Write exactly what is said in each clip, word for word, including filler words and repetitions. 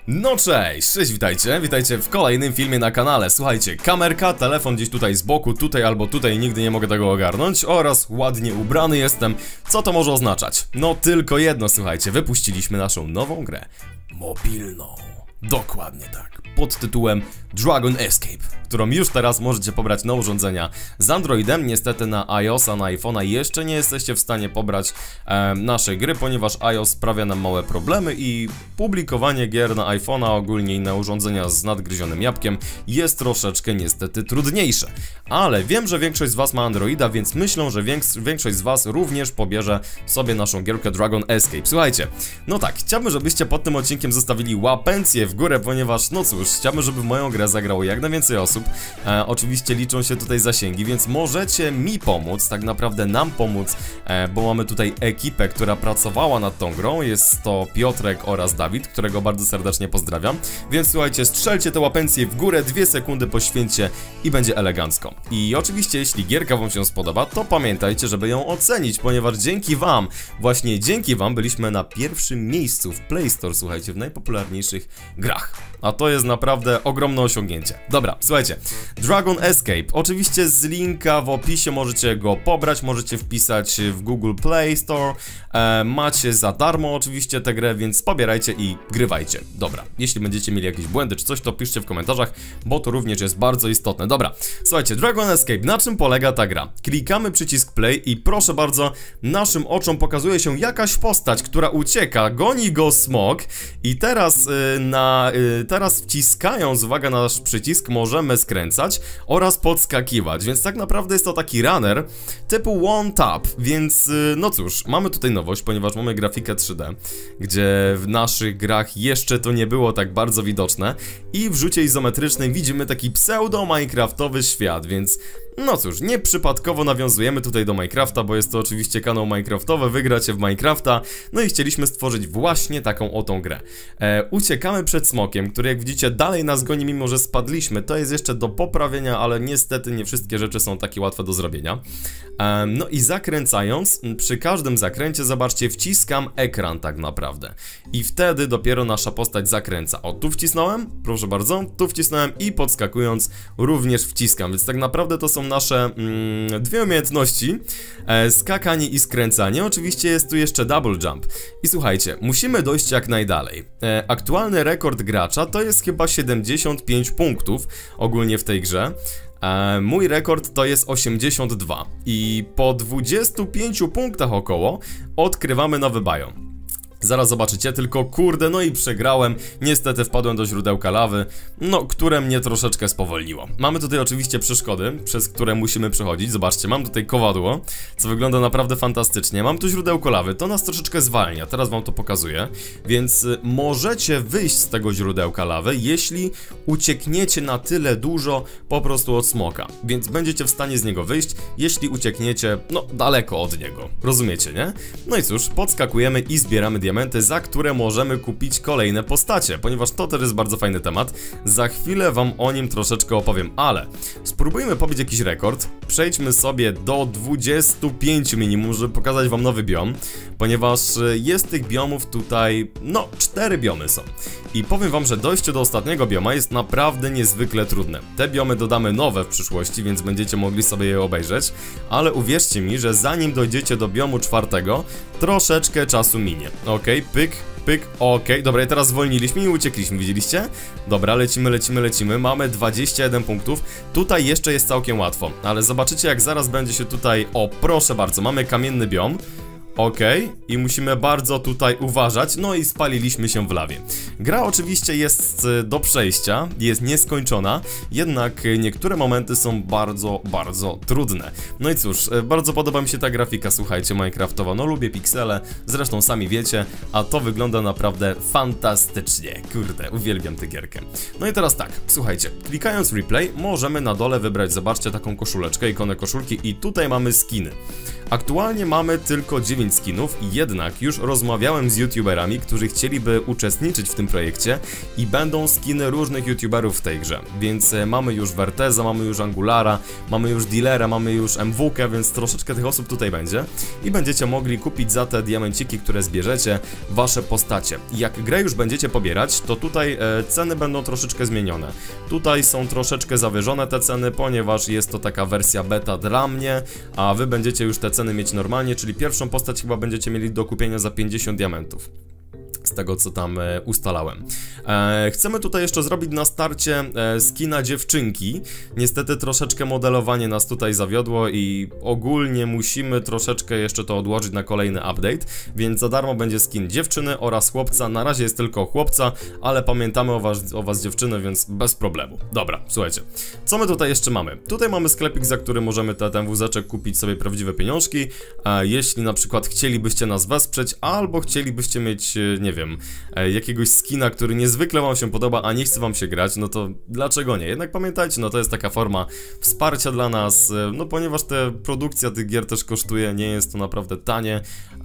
No cześć, cześć, witajcie, witajcie w kolejnym filmie na kanale. Słuchajcie, kamerka, telefon gdzieś tutaj z boku, tutaj albo tutaj, nigdy nie mogę tego ogarnąć. Oraz ładnie ubrany jestem. Co to może oznaczać? No tylko jedno, słuchajcie, wypuściliśmy naszą nową grę mobilną. Dokładnie tak, pod tytułem Dragon Escape, którą już teraz możecie pobrać na urządzenia z Androidem. Niestety na iOS-a, na iPhone'a jeszcze nie jesteście w stanie pobrać e, naszej gry, ponieważ iOS sprawia nam małe problemy i publikowanie gier na iPhone'a, ogólnie i na urządzenia z nadgryzionym jabłkiem jest troszeczkę niestety trudniejsze. Ale wiem, że większość z was ma Androida, więc myślę, że większość z was również pobierze sobie naszą gierkę Dragon Escape. Słuchajcie, no tak, chciałbym, żebyście pod tym odcinkiem zostawili łapencję w górę, ponieważ no cóż, chciałbym, żeby w moją grę zagrało jak najwięcej osób. E, oczywiście liczą się tutaj zasięgi, więc możecie mi pomóc, tak naprawdę nam pomóc, e, bo mamy tutaj ekipę, która pracowała nad tą grą. Jest to Piotrek oraz Dawid, którego bardzo serdecznie pozdrawiam. Więc słuchajcie, strzelcie te łapencje w górę, dwie sekundy poświęćcie i będzie elegancko. I oczywiście, jeśli gierka wam się spodoba, to pamiętajcie, żeby ją ocenić, ponieważ dzięki wam, właśnie dzięki wam byliśmy na pierwszym miejscu w Play Store, słuchajcie, w najpopularniejszych grach. A to jest naprawdę ogromne osiągnięcie. Dobra, słuchajcie, Dragon Escape, oczywiście z linka w opisie możecie go pobrać, możecie wpisać w Google Play Store, e, macie za darmo oczywiście tę grę, więc pobierajcie i grywajcie. Dobra, jeśli będziecie mieli jakieś błędy czy coś, to piszcie w komentarzach, bo to również jest bardzo istotne. Dobra, słuchajcie, Dragon Escape, na czym polega ta gra? Klikamy przycisk play i proszę bardzo, naszym oczom pokazuje się jakaś postać, która ucieka, goni go smok i teraz y, na... Y, Teraz wciskając, uwaga, na nasz przycisk możemy skręcać oraz podskakiwać, więc tak naprawdę jest to taki runner typu one tap, więc no cóż, mamy tutaj nowość, ponieważ mamy grafikę trzy D, gdzie w naszych grach jeszcze to nie było tak bardzo widoczne i w rzucie izometrycznym widzimy taki pseudo-minecraftowy świat, więc no cóż, nieprzypadkowo nawiązujemy tutaj do Minecrafta, bo jest to oczywiście kanał Minecraftowy, wygracie w Minecrafta, no i chcieliśmy stworzyć właśnie taką oto grę. E, uciekamy przed smokiem, który jak widzicie dalej nas goni, mimo że spadliśmy, to jest jeszcze do poprawienia, ale niestety nie wszystkie rzeczy są takie łatwe do zrobienia. E, no i zakręcając, przy każdym zakręcie, zobaczcie, wciskam ekran tak naprawdę i wtedy dopiero nasza postać zakręca. O, tu wcisnąłem, proszę bardzo, tu wcisnąłem i podskakując również wciskam, więc tak naprawdę to są nasze mm, dwie umiejętności, e, skakanie i skręcanie. Oczywiście jest tu jeszcze double jump i słuchajcie, musimy dojść jak najdalej. E, aktualny rekord gracza to jest chyba siedemdziesiąt pięć punktów ogólnie w tej grze. E, mój rekord to jest osiemdziesiąt dwa i po dwudziestu pięciu punktach około odkrywamy nowy biom. Zaraz zobaczycie, tylko kurde, no i przegrałem, niestety wpadłem do źródełka lawy, no, które mnie troszeczkę spowolniło. Mamy tutaj oczywiście przeszkody, przez które musimy przechodzić, zobaczcie, mam tutaj kowadło, co wygląda naprawdę fantastycznie, mam tu źródełko lawy, to nas troszeczkę zwalnia, teraz wam to pokazuję, więc możecie wyjść z tego źródełka lawy, jeśli uciekniecie na tyle dużo po prostu od smoka, więc będziecie w stanie z niego wyjść, jeśli uciekniecie, no, daleko od niego, rozumiecie, nie? No i cóż, podskakujemy i zbieramy diamenty, za które możemy kupić kolejne postacie, ponieważ to też jest bardzo fajny temat. Za chwilę wam o nim troszeczkę opowiem, ale spróbujmy pobić jakiś rekord. Przejdźmy sobie do dwudziestu pięciu minimum, żeby pokazać wam nowy biom, ponieważ jest tych biomów tutaj, no, cztery biomy są. I powiem wam, że dojście do ostatniego bioma jest naprawdę niezwykle trudne. Te biomy dodamy nowe w przyszłości, więc będziecie mogli sobie je obejrzeć, ale uwierzcie mi, że zanim dojdziecie do biomu czwartego, troszeczkę czasu minie. Okej, okay, pyk, pyk, okej, okay. Dobra, i teraz zwolniliśmy i uciekliśmy, widzieliście? Dobra, lecimy, lecimy, lecimy, mamy dwadzieścia jeden punktów, tutaj jeszcze jest całkiem łatwo, ale zobaczycie, jak zaraz będzie się tutaj, o proszę bardzo, mamy kamienny biom. Okej, okay. I musimy bardzo tutaj uważać, no i spaliliśmy się w lawie. Gra oczywiście jest do przejścia, jest nieskończona, jednak niektóre momenty są bardzo, bardzo trudne. No i cóż, bardzo podoba mi się ta grafika, słuchajcie, minecraftowa, no lubię piksele, zresztą sami wiecie, a to wygląda naprawdę fantastycznie, kurde, uwielbiam tę gierkę. No i teraz tak, słuchajcie, klikając replay możemy na dole wybrać, zobaczcie, taką koszuleczkę, ikonę koszulki i tutaj mamy skiny. Aktualnie mamy tylko dziewięć dziewięć skinów, jednak już rozmawiałem z youtuberami, którzy chcieliby uczestniczyć w tym projekcie i będą skiny różnych youtuberów w tej grze, więc mamy już Verteza, mamy już Angulara, mamy już Dealera, mamy już M W K, więc troszeczkę tych osób tutaj będzie i będziecie mogli kupić za te diamenciki, które zbierzecie, wasze postacie. I jak grę już będziecie pobierać, to tutaj e, ceny będą troszeczkę zmienione. Tutaj są troszeczkę zawyżone te ceny, ponieważ jest to taka wersja beta dla mnie, a wy będziecie już te ceny mieć normalnie, czyli pierwszą postać chyba będziecie mieli do kupienia za pięćdziesiąt diamentów. Z tego, co tam e, ustalałem. E, chcemy tutaj jeszcze zrobić na starcie e, skina dziewczynki. Niestety troszeczkę modelowanie nas tutaj zawiodło i ogólnie musimy troszeczkę jeszcze to odłożyć na kolejny update, więc za darmo będzie skin dziewczyny oraz chłopca. Na razie jest tylko chłopca, ale pamiętamy o was, o was dziewczyny, więc bez problemu. Dobra, słuchajcie. Co my tutaj jeszcze mamy? Tutaj mamy sklepik, za który możemy te, ten wózeczek kupić sobie prawdziwe pieniążki. E, jeśli na przykład chcielibyście nas wesprzeć, albo chcielibyście mieć, nie wiem, jakiegoś skina, który niezwykle wam się podoba, a nie chce wam się grać, no to dlaczego nie? Jednak pamiętajcie, no to jest taka forma wsparcia dla nas, no ponieważ te produkcja tych gier też kosztuje, nie jest to naprawdę tanie,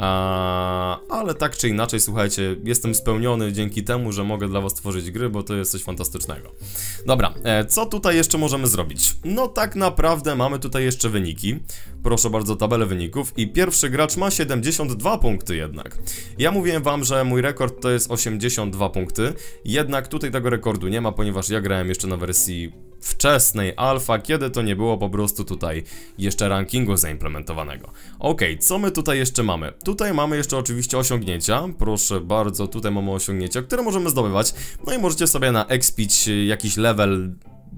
a, ale tak czy inaczej, słuchajcie, jestem spełniony dzięki temu, że mogę dla was tworzyć gry, bo to jest coś fantastycznego. Dobra, co tutaj jeszcze możemy zrobić? No tak naprawdę mamy tutaj jeszcze wyniki. Proszę bardzo, tabelę wyników i pierwszy gracz ma siedemdziesiąt dwa punkty jednak. Ja mówiłem wam, że mój rekord to jest osiemdziesiąt dwa punkty, jednak tutaj tego rekordu nie ma, ponieważ ja grałem jeszcze na wersji wczesnej alfa, kiedy to nie było po prostu tutaj jeszcze rankingu zaimplementowanego. Ok, co my tutaj jeszcze mamy? Tutaj mamy jeszcze oczywiście osiągnięcia, proszę bardzo, tutaj mamy osiągnięcia, które możemy zdobywać, no i możecie sobie naekspić jakiś level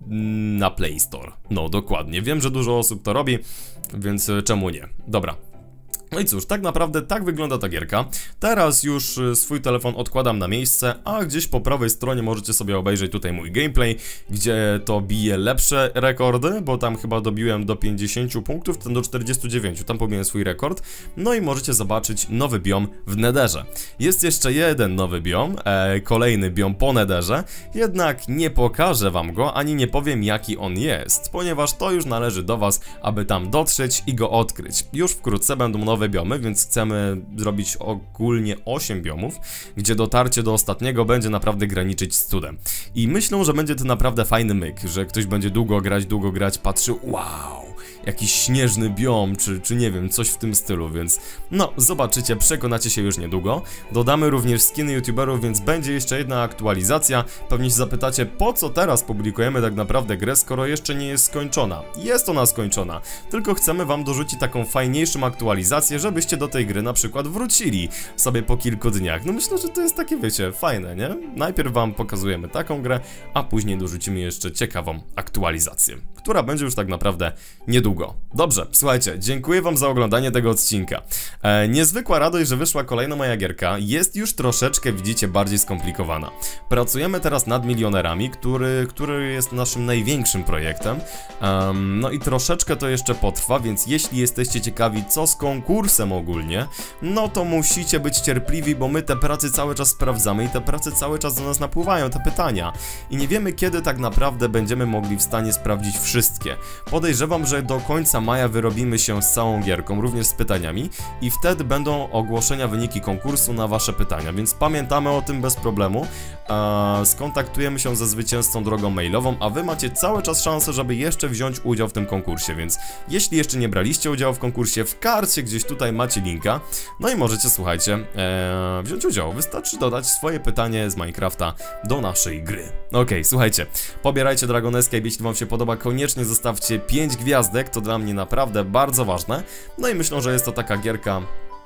na Play Store. No dokładnie, wiem, że dużo osób to robi, więc czemu nie? Dobra. No i cóż, tak naprawdę tak wygląda ta gierka. Teraz już swój telefon odkładam na miejsce, a gdzieś po prawej stronie możecie sobie obejrzeć tutaj mój gameplay, gdzie to bije lepsze rekordy, bo tam chyba dobiłem do pięćdziesięciu punktów, ten do czterdziestu dziewięciu, tam pobiłem swój rekord. No i możecie zobaczyć nowy biom w Netherze. Jest jeszcze jeden nowy biom, e, kolejny biom po Netherze, jednak nie pokażę wam go, ani nie powiem jaki on jest, ponieważ to już należy do was, aby tam dotrzeć i go odkryć. Już wkrótce będą nowe biomy, więc chcemy zrobić ogólnie osiem biomów, gdzie dotarcie do ostatniego będzie naprawdę graniczyć z cudem. I myślę, że będzie to naprawdę fajny myk, że ktoś będzie długo grać, długo grać, patrzy, wow, jakiś śnieżny biom, czy, czy nie wiem, coś w tym stylu, więc no, zobaczycie, przekonacie się już niedługo. Dodamy również skiny youtuberów, więc będzie jeszcze jedna aktualizacja. Pewnie się zapytacie, po co teraz publikujemy tak naprawdę grę, skoro jeszcze nie jest skończona. Jest ona skończona, tylko chcemy wam dorzucić taką fajniejszą aktualizację, żebyście do tej gry na przykład wrócili sobie po kilku dniach. No myślę, że to jest takie, wiecie, fajne, nie? Najpierw wam pokazujemy taką grę, a później dorzucimy jeszcze ciekawą aktualizację, która będzie już tak naprawdę niedługo. Dobrze, słuchajcie, dziękuję wam za oglądanie tego odcinka. E, niezwykła radość, że wyszła kolejna moja gierka. Jest już troszeczkę, widzicie, bardziej skomplikowana. Pracujemy teraz nad Milionerami, który, który jest naszym największym projektem. Um, no i troszeczkę to jeszcze potrwa, więc jeśli jesteście ciekawi, co z konkursem ogólnie, no to musicie być cierpliwi, bo my te prace cały czas sprawdzamy i te prace cały czas do nas napływają, te pytania. I nie wiemy, kiedy tak naprawdę będziemy mogli w stanie sprawdzić wszystkie. Podejrzewam, że do końca maja wyrobimy się z całą gierką, również z pytaniami i wtedy będą ogłoszenia wyniki konkursu na wasze pytania, więc pamiętamy o tym bez problemu. Eee, skontaktujemy się ze zwycięzcą drogą mailową, a wy macie cały czas szansę, żeby jeszcze wziąć udział w tym konkursie, więc jeśli jeszcze nie braliście udziału w konkursie, w karcie gdzieś tutaj macie linka, no i możecie, słuchajcie, eee, wziąć udział. Wystarczy dodać swoje pytanie z Minecrafta do naszej gry. Okej, okay, słuchajcie, pobierajcie Dragon Escape, jeśli wam się podoba, koniecznie zostawcie pięć gwiazdek, to dla mnie naprawdę bardzo ważne. No i myślę, że jest to taka gierka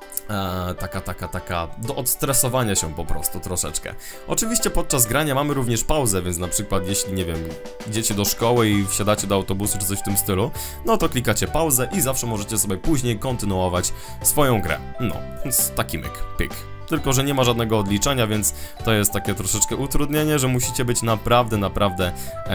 E, taka, taka, taka do odstresowania się po prostu troszeczkę. Oczywiście podczas grania mamy również pauzę, więc na przykład jeśli, nie wiem, idziecie do szkoły i wsiadacie do autobusu czy coś w tym stylu, no to klikacie pauzę i zawsze możecie sobie później kontynuować swoją grę. No, więc taki myk, pyk. Tylko że nie ma żadnego odliczania, więc to jest takie troszeczkę utrudnienie, że musicie być naprawdę, naprawdę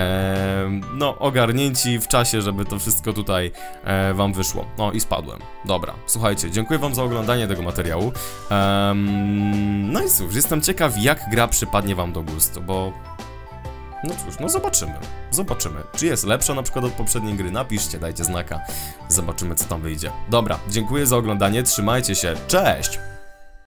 e, no ogarnięci w czasie, żeby to wszystko tutaj e, wam wyszło. No i spadłem. Dobra, słuchajcie, dziękuję wam za oglądanie tego materiału. E, no i cóż, jestem ciekaw, jak gra przypadnie wam do gustu, bo No cóż, no zobaczymy. Zobaczymy. Czy jest lepsza na przykład od poprzedniej gry? Napiszcie, dajcie znaka. Zobaczymy, co tam wyjdzie. Dobra, dziękuję za oglądanie, trzymajcie się, cześć!